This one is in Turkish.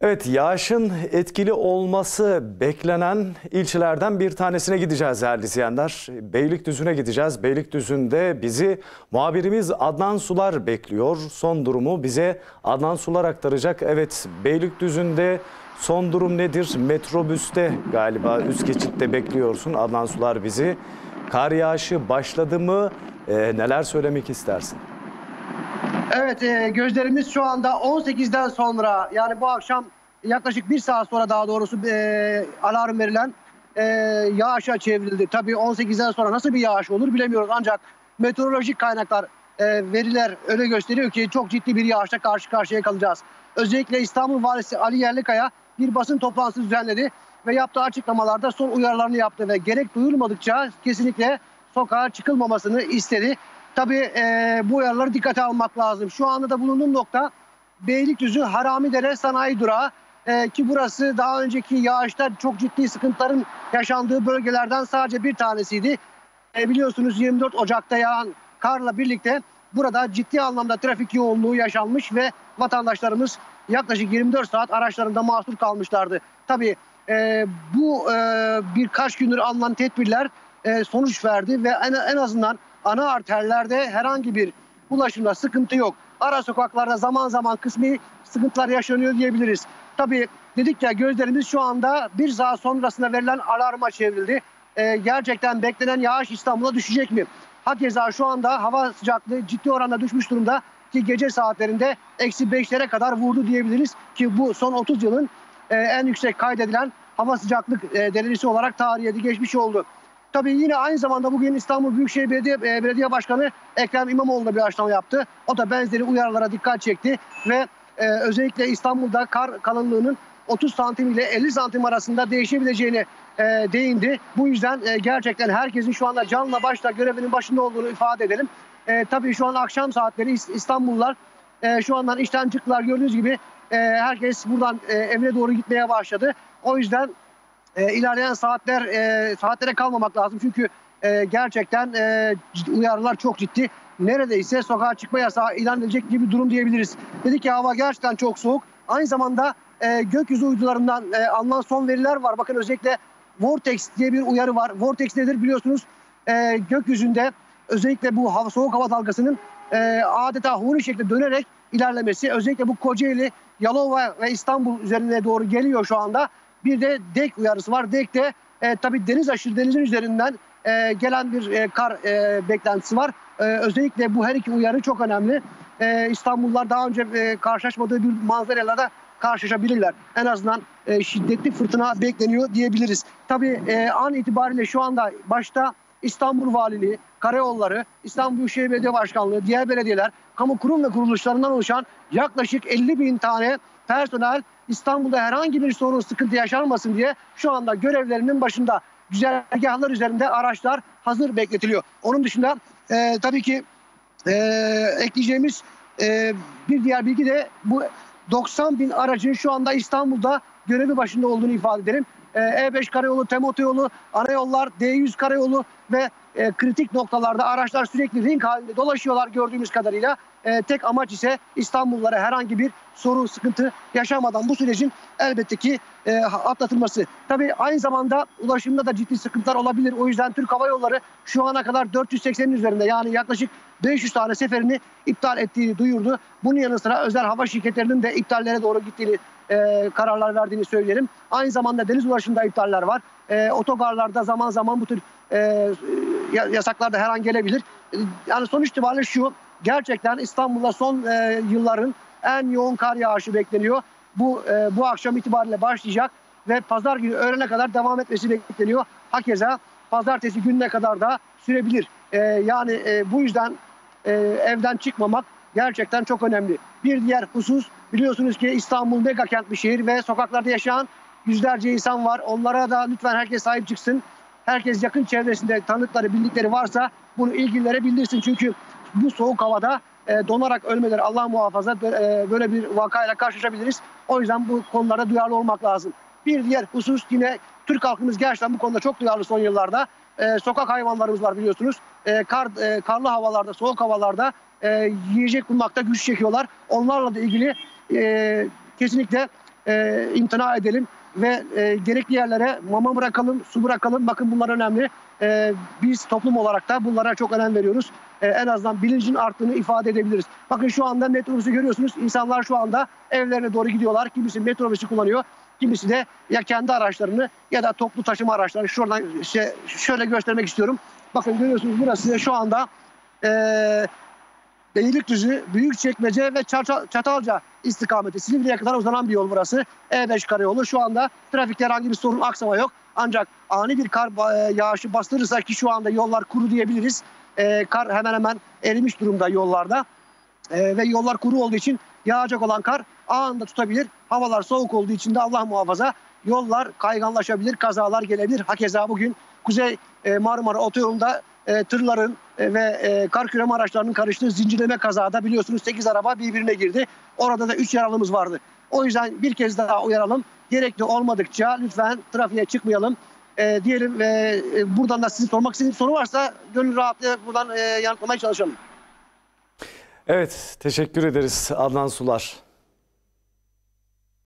Evet, yağışın etkili olması beklenen ilçelerden bir tanesine gideceğiz değerli izleyenler. Beylikdüzü'ne gideceğiz. Beylikdüzü'nde bizi muhabirimiz Adnan Sular bekliyor. Son durumu bize Adnan Sular aktaracak. Evet, Beylikdüzü'nde son durum nedir? Metrobüste galiba üst geçitte bekliyorsun. Adnan Sular bizi. Kar yağışı başladı mı? Neler söylemek istersin? Evet, gözlerimiz şu anda 18'den sonra, yani bu akşam yaklaşık 1 saat sonra daha doğrusu alarm verilen yağışa çevrildi. Tabii 18'den sonra nasıl bir yağış olur bilemiyoruz, ancak meteorolojik kaynaklar, veriler öyle gösteriyor ki çok ciddi bir yağışla karşı karşıya kalacağız. Özellikle İstanbul Valisi Ali Yerlikaya bir basın toplantısı düzenledi ve yaptığı açıklamalarda son uyarılarını yaptı ve gerek duyulmadıkça kesinlikle sokağa çıkılmamasını istedi. Tabii bu uyarıları dikkate almak lazım. Şu anda da bulunduğum nokta Beylikdüzü Haramidere Sanayi Durağı, ki burası daha önceki yağışta çok ciddi sıkıntıların yaşandığı bölgelerden sadece bir tanesiydi. Biliyorsunuz 24 Ocak'ta yağan karla birlikte burada ciddi anlamda trafik yoğunluğu yaşanmış ve vatandaşlarımız yaklaşık 24 saat araçlarında mahsur kalmışlardı. Tabii bu birkaç gündür alınan tedbirler sonuç verdi ve en azından ana arterlerde herhangi bir ulaşımda sıkıntı yok. Ara sokaklarda zaman zaman kısmi sıkıntılar yaşanıyor diyebiliriz. Tabii dedik ya, gözlerimiz şu anda 1 saat sonrasında verilen alarma çevrildi. Gerçekten beklenen yağış İstanbul'a düşecek mi? Hakeza şu anda hava sıcaklığı ciddi oranda düşmüş durumda ki gece saatlerinde -5'lere kadar vurdu diyebiliriz ki bu son 30 yılın en yüksek kaydedilen hava sıcaklık derecesi olarak tarihe geçmiş oldu. Tabii yine aynı zamanda bugün İstanbul Büyükşehir Belediye Başkanı Ekrem İmamoğlu da bir açıklama yaptı. O da benzeri uyarılara dikkat çekti ve özellikle İstanbul'da kar kalınlığının 30 santim ile 50 santim arasında değişebileceğine değindi. Bu yüzden gerçekten herkesin şu anda canla başla görevinin başında olduğunu ifade edelim. Tabii şu an akşam saatleri Istanbullular şu andan işten çıktılar, gördüğünüz gibi herkes buradan evine doğru gitmeye başladı. O yüzden ilerleyen saatlere kalmamak lazım. Çünkü gerçekten uyarılar çok ciddi. Neredeyse sokağa çıkma yasağı ilan edilecek gibi bir durum diyebiliriz. Dedik ki hava gerçekten çok soğuk. Aynı zamanda gökyüzü uydularından alınan son veriler var. Bakın, özellikle Vortex diye bir uyarı var. Vortex nedir biliyorsunuz? Gökyüzünde özellikle bu soğuk hava dalgasının adeta huni şekilde dönerek ilerlemesi. Özellikle bu Kocaeli, Yalova ve İstanbul üzerine doğru geliyor şu anda. Bir de DEK uyarısı var. DEK'te tabii denizin üzerinden gelen bir kar beklentisi var. Özellikle bu her iki uyarı çok önemli. İstanbullular daha önce karşılaşmadığı bir manzarayla da karşılaşabilirler. En azından şiddetli fırtına bekleniyor diyebiliriz. Tabii an itibariyle şu anda başta İstanbul Valiliği, Karayolları, İstanbul Büyükşehir Belediye Başkanlığı, diğer belediyeler, kamu kurum ve kuruluşlarından oluşan yaklaşık 50.000 tane personel İstanbul'da herhangi bir sorun, sıkıntı yaşanmasın diye şu anda görevlerinin başında. Güzergahlar üzerinde araçlar hazır bekletiliyor. Onun dışında tabii ki ekleyeceğimiz bir diğer bilgi de bu 90.000 aracın şu anda İstanbul'da görevi başında olduğunu ifade edelim. E5 karayolu, TEM otoyolu, ana yollar, D100 karayolu ve kritik noktalarda araçlar sürekli ring halinde dolaşıyorlar gördüğümüz kadarıyla. Tek amaç ise İstanbullulara herhangi bir sorun, sıkıntı yaşamadan bu sürecin elbette ki atlatılması. Tabii aynı zamanda ulaşımda da ciddi sıkıntılar olabilir. O yüzden Türk Hava Yolları şu ana kadar 480'in üzerinde, yani yaklaşık 500 tane seferini iptal ettiğini duyurdu. Bunun yanı sıra özel hava şirketlerinin de iptallere doğru gittiğini, kararlar verdiğini söyleyelim. Aynı zamanda deniz ulaşımında iptaller var. Otogarlarda zaman zaman bu tür yasaklar da her an gelebilir. Yani sonuç itibariyle şu: gerçekten İstanbul'da son yılların en yoğun kar yağışı bekleniyor. Bu akşam itibariyle başlayacak ve pazar günü öğlene kadar devam etmesi bekleniyor. Hakeza pazartesi gününe kadar da sürebilir. Yani bu yüzden evden çıkmamak gerçekten çok önemli. Bir diğer husus, biliyorsunuz ki İstanbul mega kent bir şehir ve sokaklarda yaşayan yüzlerce insan var. Onlara da lütfen herkes sahip çıksın. Herkes yakın çevresinde tanıdıkları, bildikleri varsa bunu ilgililere bildirsin. Çünkü bu soğuk havada donarak ölmeleri, Allah muhafaza, böyle bir vakayla karşılaşabiliriz. O yüzden bu konularda duyarlı olmak lazım. Bir diğer husus, yine Türk halkımız gerçekten bu konuda çok duyarlı son yıllarda. Sokak hayvanlarımız var biliyorsunuz. Karlı havalarda, soğuk havalarda yiyecek bulmakta güç çekiyorlar. Onlarla da ilgili kesinlikle imtina edelim ve gerekli yerlere mama bırakalım, su bırakalım. Bakın bunlar önemli. Biz toplum olarak da bunlara çok önem veriyoruz. En azından bilincin arttığını ifade edebiliriz. Bakın şu anda metrobüsü görüyorsunuz. İnsanlar şu anda evlerine doğru gidiyorlar. Kimisi metrobüsü kullanıyor. Kimisi de ya kendi araçlarını ya da toplu taşıma araçlarını şuradan şöyle göstermek istiyorum. Bakın görüyorsunuz burası şu anda Beylikdüzü, Büyükçekmece ve Çatalca istikameti. Silivri'ye kadar uzanan bir yol burası. E5 karayolu. Şu anda trafikte herhangi bir sorun, aksama yok. Ancak ani bir kar yağışı bastırırsa, ki şu anda yollar kuru diyebiliriz. Kar hemen hemen erimiş durumda yollarda. Ve yollar kuru olduğu için yağacak olan kar anında tutabilir. Havalar soğuk olduğu için de Allah muhafaza yollar kayganlaşabilir, kazalar gelebilir. Hakeza bugün Kuzey Marmara Otoyolu'nda tırların ve kar küreme araçlarının karıştığı zincirleme kazada biliyorsunuz 8 araba birbirine girdi. Orada da 3 yaralımız vardı. O yüzden bir kez daha uyaralım. Gerekli olmadıkça lütfen trafiğe çıkmayalım diyelim ve buradan da sizi sormak istediğim soru varsa gönül rahatlığı buradan yanıtlamaya çalışalım. Evet, teşekkür ederiz Adnan Sular.